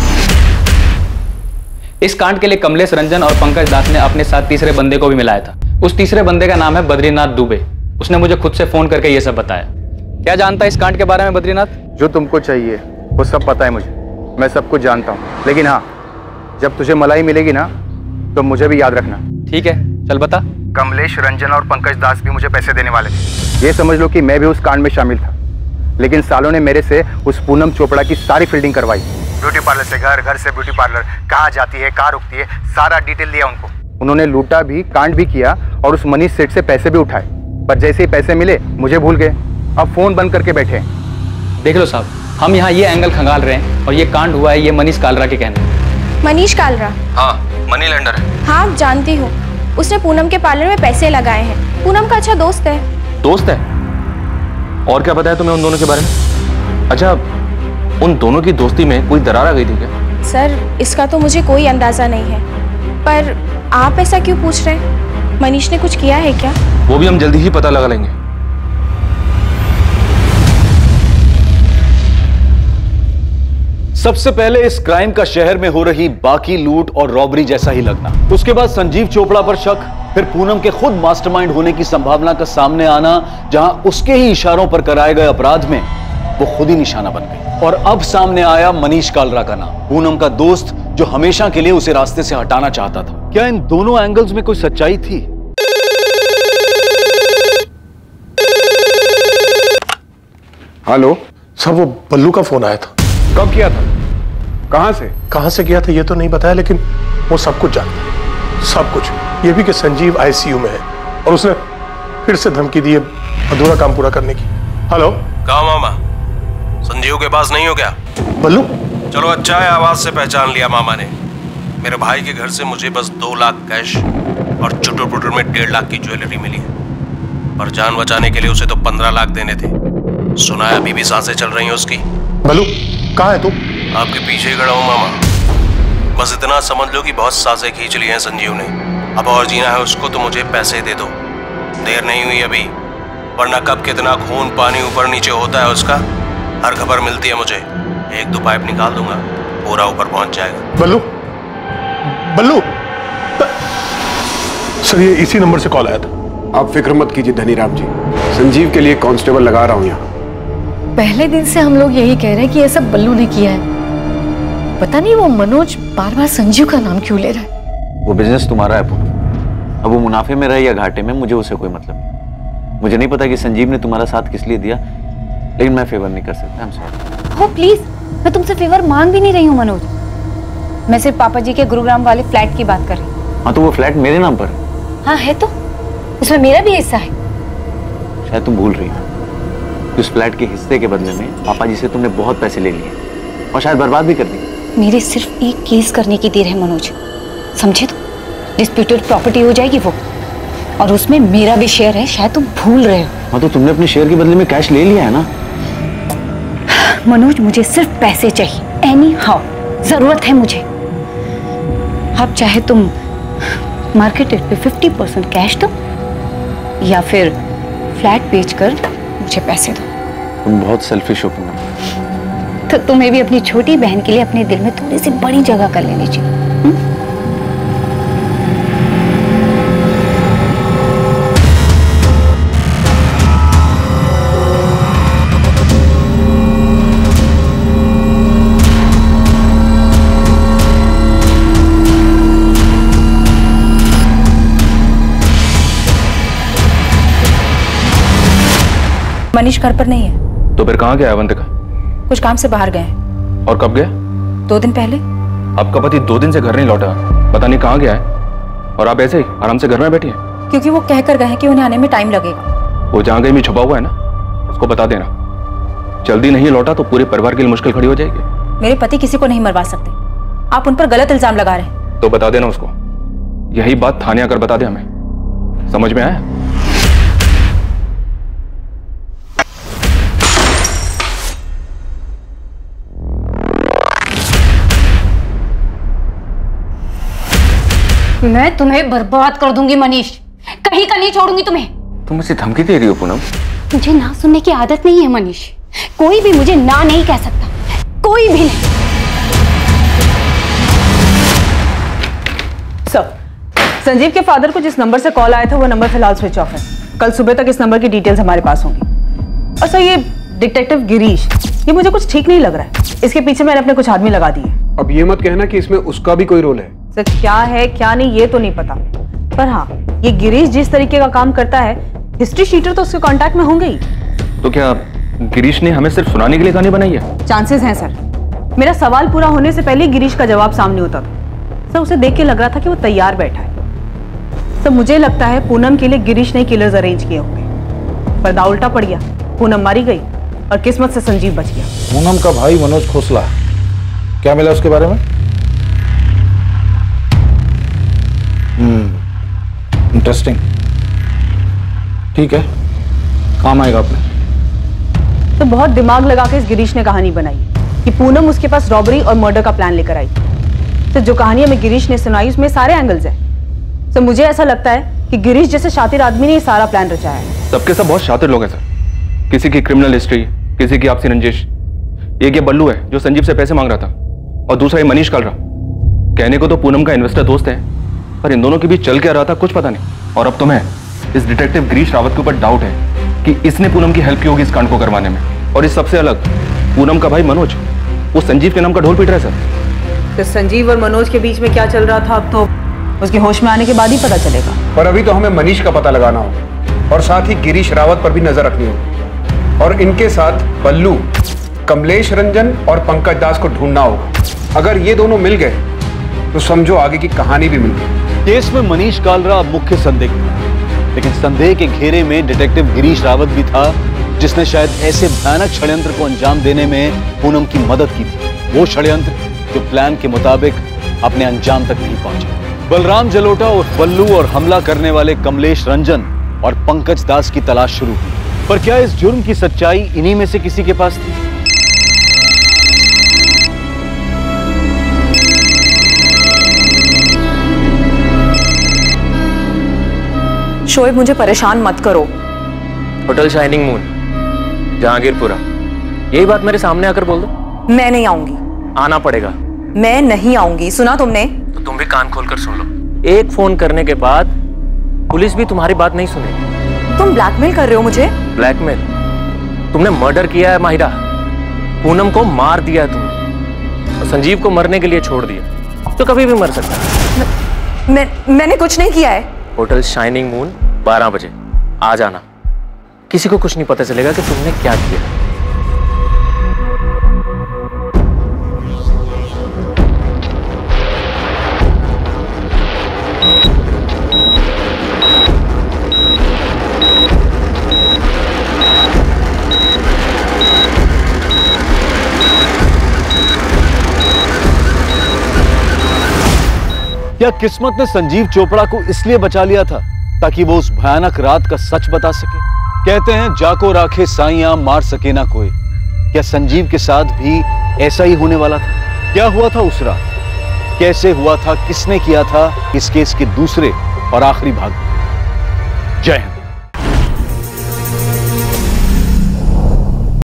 इस कांड के लिए कमलेश रंजन और पंकज दास ने अपने साथ तीसरे बंदे को भी मिलाया था। उस तीसरे बंदे का नाम है बद्रीनाथ दुबे। उसने मुझे खुद से फोन करके ये सब बताया। क्या जानता है इस कांड के बारे में बद्रीनाथ? जो तुमको चाहिए वो सब पता है मुझे, मैं सब कुछ जानता हूँ। लेकिन हाँ, जब तुझे मलाई मिलेगी ना तो मुझे भी याद रखना। ठीक है, चल बता। कमलेश रंजन और पंकज दास भी मुझे पैसे देने वाले थे। ये समझ लो कि मैं भी उस कांड में शामिल था, लेकिन सालों ने मेरे से उस पूनम चोपड़ा की सारी फील्डिंग करवाई। ब्यूटी पार्लर से घर, घर से ब्यूटी पार्लर, कहाँ जाती है, कहाँ रुकती है, सारा डिटेल दिया उनको। उन्होंने लूटा भी, कांड भी किया और उस मनीष सेठ से पैसे भी उठाए, पर जैसे ही पैसे मिले मुझे भूल गए। अब फोन बंद करके बैठे। देख लो साहब, हम यहाँ ये एंगल खंगाल रहे हैं और ये कांड हुआ है ये मनीष कालरा के कहने। मनीष कालरा? हाँ, मनी लेंडर है। हाँ जानती हूँ, उसने पूनम के पार्लर में पैसे लगाए हैं। पूनम का अच्छा दोस्त है। दोस्त है? और क्या बताया तुम्हें उन दोनों के बारे में? अच्छा, उन दोनों की दोस्ती में कोई दरार आ गई थी क्या? सर, इसका तो मुझे कोई अंदाजा नहीं है, पर आप ऐसा क्यों पूछ रहे हैं? मनीष ने कुछ किया है क्या? वो भी हम जल्दी ही पता लगा लेंगे। सबसे पहले इस क्राइम का शहर में हो रही बाकी लूट और रॉबरी जैसा ही लगना, उसके बाद संजीव चोपड़ा पर शक, फिर पूनम के खुद मास्टरमाइंड होने की संभावना का सामने आना, जहां उसके ही इशारों पर कराए गए अपराध में वो खुद ही निशाना बन गई। और अब सामने आया मनीष कालरा का नाम, पूनम का दोस्त जो हमेशा के लिए उसे रास्ते से हटाना चाहता था। क्या इन दोनों एंगल्स में कोई सच्चाई थी? हेलो सर, वो बल्लू का फोन आया था। कब किया था? कहां से? कहां से किया था ये तो नहीं बताया, लेकिन वो सब कुछ जानता है, सब कुछ। ये भी कि संजीव आईसीयू में है और उसने फिर से धमकी दी है अधूरा काम पूरा करने की। हेलो, कहा मामा? संजीव के पास नहीं हो क्या? बल्लू? चलो अच्छा है, आवाज से पहचान लिया मामा ने। मेरे भाई के घर से मुझे बस दो लाख कैश और चुटुर पुटुर में डेढ़ लाख की ज्वेलरी मिली है, पर जान बचाने के लिए उसे तो पंद्रह लाख देने थे। सुना है अभी भी सांसें चल रही हैं उसकी। बल्लू, कहाँ है तू? आपके पीछे खड़ा हूँ मामा। बस इतना समझ लो कि बहुत सांसें खींच ली हैं संजीव ने। अब और जीना है उसको तो मुझे पैसे दे दो, देर नहीं हुई अभी, वरना कब कितना खून पानी ऊपर नीचे होता है उसका हर खबर मिलती है मुझे। एक दो पाइप निकाल दूंगा, पूरा ऊपर पहुंच जाएगा। बल्लू, बल्लू, सर ये इसी नंबर से कॉल आया था। आप फिक्र मत कीजिए धनीराम जी, संजीव के लिए कांस्टेबल लगा रहा हूं यहाँ। पहले दिन से हम लोग यही कह रहे हैं कि ये सब बल्लू ने किया है। पता नहीं वो मनोज बार बार संजीव का नाम क्यों ले रहा है। वो बिजनेस तुम्हारा है पूनम, अब वो मुनाफे में रहे या घाटे में मुझे उसे कोई मतलब नहीं। मुझे नहीं पता कि संजीव ने तुम्हारा साथ किस लिए दिया, लेकिन मैं फेवर नहीं कर सकता। I am sorry. हो प्लीज, मैं तुमसे फेवर मांग भी नहीं रही हूँ मनोज, मैं सिर्फ पापा जी के गुरुग्राम वाले फ्लैट की बात कर रही हूँ। हाँ तो वो फ्लैट मेरे नाम पर? हाँ है तो, उसमें मेरा भी हिस्सा है। शायद तुम भूल रही हो, उस फ्लैट के हिस्से के बदले में पापा जी से तुमने बहुत पैसे ले लिए और शायद बर्बाद भी कर दिए। मेरे सिर्फ एक केस करने की देर है मनोज, समझे? तो डिस्प्यूटेड प्रॉपर्टी हो जाएगी वो, और उसमें मेरा भी शेयर है, शायद तुम भूल रहे हो। हाँ तो तुमने अपने शेयर के बदले में कैश ले लिया है ना। मनोज मुझे सिर्फ पैसे चाहिए, एनी हाउ जरूरत है मुझे। अब चाहे तुम मार्केट रेट पे फिफ्टी परसेंट कैश दो या फिर फ्लैट बेचकर मुझे पैसे दो। तुम बहुत सेल्फिश हो पूनम। तो तुम्हें भी अपनी छोटी बहन के लिए अपने दिल में थोड़ी सी बड़ी जगह कर लेनी चाहिए। हुँ? मनीष घर पर नहीं है। तो फिर कहाँ गया अवंतिका? कुछ काम से बाहर गए हैं। और कब गया? दो दिन पहले। आपका पति दो दिन से घर नहीं लौटा, पता नहीं कहाँ गया है, और आप ऐसे ही आराम से घर में बैठी हैं। क्योंकि वो कह कर गए हैं कि उन्हें आने में टाइम लगेगा। वो जहाँ कहीं भी छुपा हुआ है ना, उसको बता देना। जल्दी नहीं लौटा तो पूरे परिवार के लिए मुश्किल खड़ी हो जाएगी। मेरे पति किसी को नहीं मरवा सकते, आप उन पर गलत इल्जाम लगा रहे हैं। तो बता देना उसको, यही बात थाने आकर बता दे हमें, समझ में आया? मैं तुम्हें बर्बाद कर दूंगी मनीष, कहीं का नहीं छोड़ूंगी तुम्हें। तुम मुझे धमकी दे रही हो पूनम? मुझे ना सुनने की आदत नहीं है मनीष, कोई भी मुझे ना नहीं कह सकता, कोई भी नहीं। सर, संजीव के फादर को जिस नंबर से कॉल आया था वो नंबर फिलहाल स्विच ऑफ है। कल सुबह तक इस नंबर की डिटेल्स हमारे पास होंगी। और सर, ये डिटेक्टिव गिरीश, ये मुझे कुछ ठीक नहीं लग रहा है। इसके पीछे मैंने अपने कुछ आदमी लगा दिए। अब ये मत कहना कि इसमें उसका भी कोई रोल है। सर, क्या है क्या नहीं ये तो नहीं पता, पर हाँ, ये गिरीश जिस तरीके का काम करता है, हिस्ट्री शीटर तो उसके कांटेक्ट में होंगे ही। तो क्या गिरीश ने हमें सिर्फ सुनाने के लिए कहानी बनाई है? चांसेस हैं सर। मेरा सवाल पूरा होने से पहले गिरीश का जवाब सामने होता था। सर, उसे देख के लग रहा था कि वो तैयार बैठा है। सर, मुझे लगता है पूनम के लिए गिरीश ने किलर्स अरेंज किए होंगे। पर्दा उल्टा पड़ गया, पूनम मारी गई और किस्मत से संजीव बच गया। पूनम का भाई मनोज खोसला, क्या मिला उसके बारे में? Hmm, interesting. ठीक है, काम आएगा अपने। तो बहुत दिमाग लगा के इस गिरीश ने कहानी बनाई कि पूनम उसके पास रॉबरी और मर्डर का प्लान लेकर आई। तो जो कहानी हमें गिरीश ने सुनाई उसमें सारे एंगल्स हैं। तो मुझे ऐसा लगता है कि गिरीश जैसे शातिर आदमी ने ये सारा प्लान रचाया है। सबके सब बहुत शातिर लोग हैं सर। किसी की क्रिमिनल हिस्ट्री, किसी की आपसी रंजिश। एक ये बल्लू है जो संजीव से पैसे मांग रहा था, और दूसरा ये मनीष कालरा। कहने को तो पूनम का इन्वेस्टर दोस्त है, पर इन दोनों के बीच चल क्या रहा था कुछ पता नहीं। और अब तुम्हें इस डिटेक्टिव गिरीश रावत के ऊपर डाउट है कि इसने पूनम की हेल्प की होगी इस कांड को करवाने में। और इस सबसे अलग, पूनम का भाई मनोज, वो संजीव के नाम का ढोल पीट रहा है सर। तो संजीव और मनोज के बीच में क्या चल रहा था अब तो उसके होश में आने के बाद ही पता चलेगा। पर अभी तो हमें मनीष का पता लगाना होगा, और साथ ही गिरीश रावत पर भी नजर रखनी होगी। और इनके साथ बल्लू, कमलेश रंजन और पंकज दास को ढूंढना होगा। अगर ये दोनों मिल गए तो समझो आगे की कहानी भी मिल गई। केस में मनीष कालरा मुख्य संदिग्ध था, लेकिन संदेह के घेरे में डिटेक्टिव गिरीश रावत भी था, जिसने शायद ऐसे भयानक षड्यंत्र को अंजाम देने में पूनम की मदद की थी। वो षड्यंत्र जो प्लान के मुताबिक अपने अंजाम तक नहीं पहुंचा। बलराम जलोटा और बल्लू और हमला करने वाले कमलेश रंजन और पंकज दास की तलाश शुरू की। पर क्या इस जुर्म की सच्चाई इन्हीं में से किसी के पास थी? शोएब, मुझे परेशान मत करो। होटल शाइनिंग मून, जहांगीरपुरा, यही बात मेरे सामने आकर बोल दो। मैं नहीं आऊंगी। आना पड़ेगा। मैं नहीं आऊंगी, सुना तुमने? तो तुम भी कान खोलकर सुन लो। एक फोन करने के बाद पुलिस भी तुम्हारी बात नहीं सुनेगी। तुम ब्लैकमेल कर रहे हो मुझे? ब्लैकमेल? तुमने मर्डर किया है माहिरा, पूनम को मार दिया है तुमने, और संजीव को मरने के लिए छोड़ दिया, तो कभी भी मर सकता है। मैं, मैं मैंने कुछ नहीं किया है। होटल शाइनिंग मून, बारह बजे आ जाना। किसी को कुछ नहीं पता चलेगा कि तुमने क्या किया। क्या किस्मत ने संजीव चोपड़ा को इसलिए बचा लिया था ताकि वो उस भयानक रात का सच बता सके? कहते हैं जाको राखे साइयां मार सके ना कोई। क्या संजीव के साथ भी ऐसा ही होने वाला था? क्या हुआ था उस रात, कैसे हुआ था, किसने किया था, इस केस के दूसरे और आखिरी भाग में। जय हिंद।